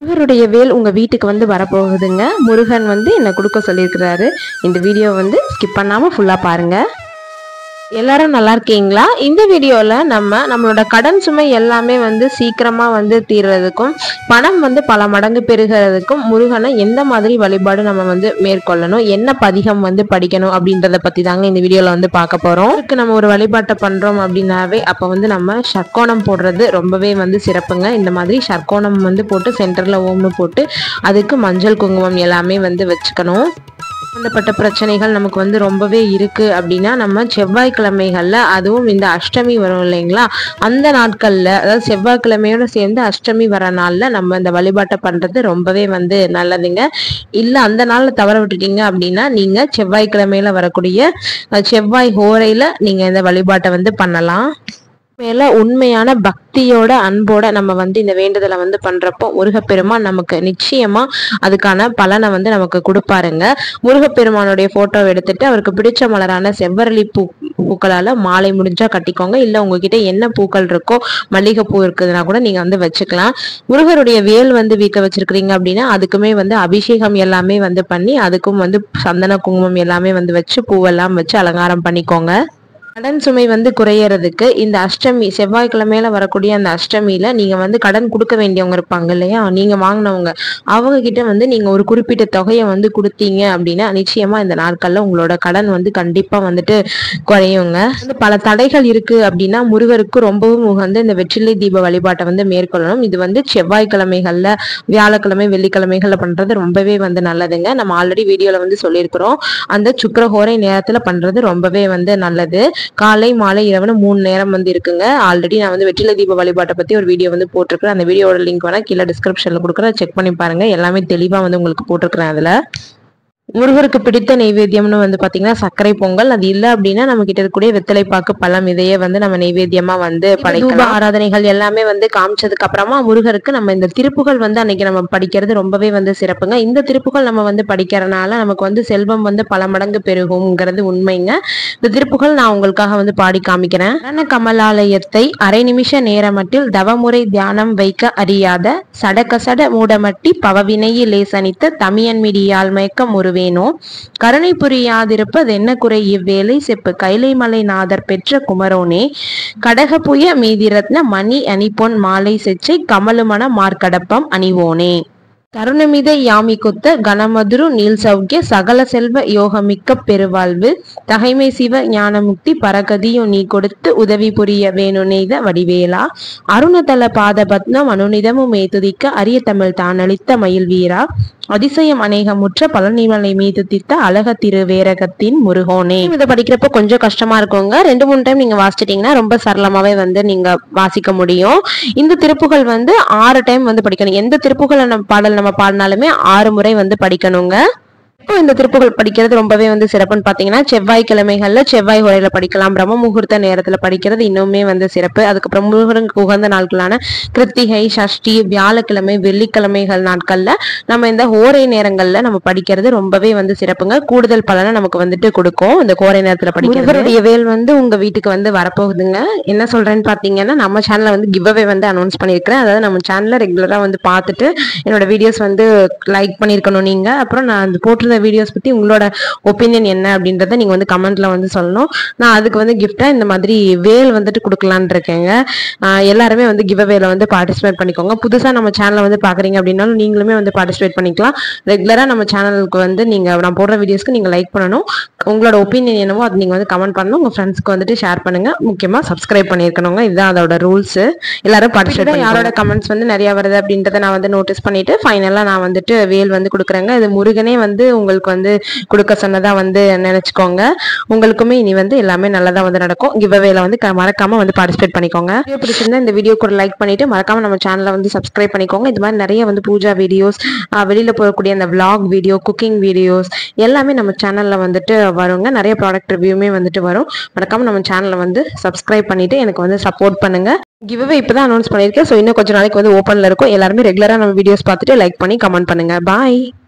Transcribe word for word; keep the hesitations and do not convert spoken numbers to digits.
முருகருடைய வேல் உங்க வீட்டுக்கு வந்து வரப்போகுதுங்க. முருகன் வந்து என்ன கொடுக்க சொல்லியிருக்கிறாரு. இந்த வீடியோ வந்து ஸ்கிப் பண்ணாம ஃபுல்லா பாருங்க. எல்லாரும் நல்லா இருக்கீங்களா? இந்த வீடியோல நம்ம நம்மளோட கடன் சுமை எல்லாமே வந்து சீக்கிரமா வந்து தீர்றதுக்கும் பணம் வந்து பல மடங்கு பெருகிறதுக்கும் முருகனை எந்த மாதிரி வழிபாடு நம்ம வந்து மேற்கொள்ளணும், என்ன பதிகம் வந்து படிக்கணும் அப்படின்றத பத்தி தாங்க இந்த வீடியோல வந்து பார்க்க போறோம். இதுக்கு நம்ம ஒரு வழிபாட்டை பண்றோம் அப்படின்னாவே அப்ப வந்து நம்ம ஷட்கோணம் போடுறது ரொம்பவே வந்து சிறப்புங்க. இந்த மாதிரி ஷட்கோணம் வந்து போட்டு சென்டர்ல ஓம்னு போட்டு அதுக்கு மஞ்சள் குங்குமம் எல்லாமே வந்து வச்சுக்கணும். சம்பந்தப்பட்ட பிரச்சனைகள் நமக்கு வந்து ரொம்பவே இருக்கு அப்படின்னா நம்ம செவ்வாய்க்கிழமைகள்ல, அதுவும் இந்த அஷ்டமி வரும் இல்லைங்களா, அந்த நாட்கள்ல, அதாவது செவ்வாய்க்கிழமையோட சேர்ந்து அஷ்டமி வர நாள்ல நம்ம இந்த வழிபாட்டை பண்றது ரொம்பவே வந்து நல்லதுங்க. இல்ல அந்த நாள்ல தவற விட்டுட்டீங்க அப்படின்னா நீங்க செவ்வாய்க்கிழமையில வரக்கூடிய செவ்வாய் ஹோரையில நீங்க இந்த வழிபாட்டை வந்து பண்ணலாம். மேல உண்மையான பக்தியோட அன்போட நம்ம வந்து இந்த வேண்டுதலை வந்து பண்றப்போ முருகப்பெருமான் நமக்கு நிச்சயமா அதுக்கான பலனை வந்து நமக்கு கொடுப்பாருங்க. முருகப்பெருமானுடைய போட்டோவை எடுத்துட்டு அவருக்கு பிடிச்ச மலரான செவ்வரளி பூ பூக்களால மாலை முடிஞ்சா கட்டிக்கோங்க. இல்ல உங்ககிட்ட என்ன பூக்கள் இருக்கோ, மல்லிகை பூ இருக்குதுன்னா கூட நீங்க வந்து வச்சுக்கலாம். முருகருடைய வேல் வந்து வீட்டில் வச்சிருக்கிறீங்க அப்படின்னா அதுக்குமே வந்து அபிஷேகம் எல்லாமே வந்து பண்ணி அதுக்கும் வந்து சந்தன குங்குமம் எல்லாமே வந்து வச்சு பூவெல்லாம் வச்சு அலங்காரம் பண்ணிக்கோங்க. கடன் சுமை வந்து குறையறதுக்கு இந்த அஷ்டமி செவ்வாய்க்கிழமையில வரக்கூடிய அந்த அஷ்டமியில நீங்க வந்து கடன் கொடுக்க வேண்டியவங்க இருப்பாங்க இல்லையா, நீங்க வாங்கினவங்க, அவங்க கிட்ட வந்து நீங்க ஒரு குறிப்பிட்ட தொகையை வந்து கொடுத்தீங்க அப்படின்னா நிச்சயமா இந்த நாட்கள்ல உங்களோட கடன் வந்து கண்டிப்பா வந்துட்டு குறையுங்க. வந்து பல தடைகள் இருக்கு அப்படின்னா முருகருக்கு ரொம்பவும் உகந்த இந்த வெற்றிலை தீப வழிபாட்டை வந்து மேற்கொள்ளணும். இது வந்து செவ்வாய்க்கிழமைகள்ல, வியாழக்கிழமை, வெள்ளிக்கிழமைகள்ல பண்றது ரொம்பவே வந்து நல்லதுங்க. நம்ம ஆல்ரெடி வீடியோல வந்து சொல்லியிருக்கிறோம். அந்த சுக்கிரஹோரை நேரத்துல பண்றது ரொம்பவே வந்து நல்லது. காலை மாலை இரவுன்னு மூணு நேரம் வந்து இருக்குங்க. ஆல்ரெடி நான் வந்து வெற்றிலை தீப வழிபாட்டை பத்தி ஒரு வீடியோ வந்து போட்டிருக்கிறேன். அந்த வீடியோட லிங்க் வேணா கீழே டிஸ்கிரிப்ஷன்ல கொடுக்குறேன், செக் பண்ணி பாருங்க. எல்லாமே தெளிவா வந்து உங்களுக்கு போட்டிருக்கிறேன். அதுல முருகருக்கு பிடித்த நெய்வேத்தியம்னு வந்து பாத்தீங்கன்னா சர்க்கரை பொங்கல். அது இல்லை அப்படின்னா நம்ம கிட்ட இருக்கக்கூடிய வெத்தலைப்பாக்கு பழம் இதையே வந்து நம்ம நெய்வேத்தியமா வந்து படைக்கலாம். ஆராதனைகள் எல்லாமே வந்து காமிச்சதுக்கு அப்புறமா முருகருக்கு நம்ம இந்த திருப்புகள் வந்து அன்னைக்கு நம்ம படிக்கிறது ரொம்பவே வந்து சிறப்புங்க. இந்த திருப்புகள் நம்ம வந்து படிக்கிறனால நமக்கு வந்து செல்வம் வந்து பல மடங்கு பெருகும்ங்கிறது உண்மைங்க. இந்த திருப்புகள் நான் உங்களுக்காக வந்து பாடி காமிக்கிறேன். சரண கமலாலயத்தை அரை நிமிஷ நேரமட்டில் தவமுறை தியானம் வைக்க அறியாத சடகசட மூடமட்டி பவவினையில் லேசனித்த தமியன்மிடியால் மயக்க முருவேனோ கருணை புரியாதிருப்பது என்ன குறை இவ்வேளை செப்பு கைலை மலை நாதர் பெற்ற குமரோனே கடகப்புய மீதிரத்ன மணி அணிப்பொன் மாலை செச்சை கமலுமண மார்க்கடப்பம் அணிவோனே தருணமித யாமி குத்த கணமதுரு நீல் சௌக்கிய சகல செல்வ யோகமிக்க பெருவாழ்வு தகைமை சிவ ஞானமுக்தி பரகதியும் நீ கொடுத்து உதவி புரிய வேணு நெய்த வடிவேலா அருணதல பாத பத்னம் அனுநிதமும் மேதுதிக்க அரிய தமிழ் தான் அளித்த மயில் வீரா அதிசயம் அநேகமுற்ற பழனிமலை மீது தித்த அழக திருவேரகத்தின் முருகோனே. இதை படிக்கிறப்ப கொஞ்சம் கஷ்டமா இருக்குங்க. ரெண்டு மூணு டைம் நீங்க வாசிச்சிட்டீங்கன்னா ரொம்ப சரளமாவே வந்து நீங்க வாசிக்க முடியும். இந்த திருப்புகள் வந்து ஆறு டைம் வந்து படிக்கணும். எந்த திருப்புகளை நம்ம பாடல் நம்ம பாடினாலுமே ஆறு முறை வந்து படிக்கணுங்க. இப்போ இந்த திருப்புகள் படிக்கிறது ரொம்பவே வந்து சிறப்புன்னு பாத்தீங்கன்னா செவ்வாய்க்கிழமைகள்ல செவ்வாய் ஹோரையில படிக்கலாம். பிரம்ம முகூர்த்த நேரத்துல படிக்கிறது இன்னுமே வந்து சிறப்பு. அதுக்கப்புறம் முருகனுக்கு உகந்த நாட்களான கிருத்திகை, சஷ்டி, வியாழக்கிழமை, வெள்ளிக்கிழமைகள் நாட்கள்ல நம்ம இந்த ஹோரை நேரங்கள்ல நம்ம படிக்கிறது ரொம்பவே வந்து சிறப்புங்க. கூடுதல் பலனை நமக்கு வந்துட்டு கொடுக்கும் இந்த ஹோரை நேரத்துல படிக்கிறது. வேல் வந்து உங்க வீட்டுக்கு வந்து வரப்போகுதுங்க. என்ன சொல்றேன்னு பாத்தீங்கன்னா நம்ம சேனல்ல வந்து கிவ் அவே வந்து அனௌன்ஸ் பண்ணிருக்கிறேன். அதாவது நம்ம சேனல்ல ரெகுலரா வந்து பார்த்துட்டு என்னோட வீடியோஸ் வந்து லைக் பண்ணிருக்கணும் நீங்க. அப்புறம் நான் அந்த போட்டிருந்த வீடியோஸ் பத்தி உங்களோட ஒப்பீனியன் என்ன அப்படின்றத நீங்க வந்து கமெண்ட்ல வந்து சொல்லணும். நான் அதுக்கு வந்து கிஃப்டா இந்த மாதிரி வேல் வந்துட்டு கொடுக்கலான் இருக்கேங்க. எல்லாருமே வந்து கிவ் அவேல வந்து பார்ட்டிசிபேட் பண்ணிக்கோங்க. புதுசா நம்ம சேனலை வந்து பாக்குறீங்க அப்படின்னாலும் நீங்களுமே வந்து பார்ட்டிசிபேட் பண்ணிக்கலாம். ரெகுலரா நம்ம சேனலுக்கு வந்து நீங்க நான் போடுற வீடியோஸ்க்கு நீங்க லைக் பண்ணணும். உங்களோட ஒப்பீனியன் என்னவோ அது நீங்க வந்து கமெண்ட் பண்ணணும். உங்க ஃப்ரெண்ட்ஸ்க்கு வந்துட்டு ஷேர் பண்ணுங்க. முக்கியமா சப்ஸ்கிரைப் பண்ணிருக்கணுங்க. இதுதான் அதோட ரூல்ஸ். எல்லாரும் பார்ட்டிசிபேட். யாரோட கமெண்ட்ஸ் வந்து நிறைய வருது அப்படின்றத நான் வந்து நோட்டீஸ் பண்ணிட்டு ஃபைனலா நான் வந்துட்டு வேல் வந்து கொடுக்குறேங்க. இது முருகனே வந்து உங்களுக்கு வந்து கொடுக்க சொன்னதா வந்து நினைச்சுக்கோங்க. உங்களுக்குமே இனி வந்து எல்லாமே நல்லதா வந்து நடக்கும். கிவ் அவேல வந்து மறக்காம வந்து பார்ட்டிசிபேட் பண்ணிக்கோங்க. வீடியோ பிடிச்சிருந்தா இந்த வீடியோக்கு ஒரு லைக் பண்ணிட்டு மறக்காம நம்ம சேனலை வந்து சப்ஸ்கிரைப் பண்ணிக்கோங்க. இது மாதிரி நிறைய வந்து பூஜா வீடியோஸ், வெளியில போகக்கூடிய அந்த விளாக் வீடியோ, குக்கிங் வீடியோஸ் எல்லாமே நம்ம சேனல்ல வந்துட்டு வருங்க. நிறைய ப்ராடக்ட் ரிவ்யூமே வந்துட்டு வரும். மறக்காம நம்ம சேனலை வந்து சப்ஸ்கிரைப் பண்ணிட்டு எனக்கு வந்து சப்போர்ட் பண்ணுங்க. கிவ் அவே இப்பதான் அனௌன்ஸ் பண்ணிருக்கேன். ஸோ இன்னும் கொஞ்சம் நாளைக்கு வந்து ஓப்பன்ல இருக்கும். எல்லாருமே ரெகுலரா நம்ம வீடியோஸ் பார்த்துட்டு லைக் பண்ணி கமெண்ட் பண்ணுங்க. பாய்.